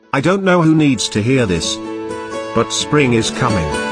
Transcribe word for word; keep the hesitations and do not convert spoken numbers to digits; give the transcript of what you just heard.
I don't know who needs to hear this, but spring is coming.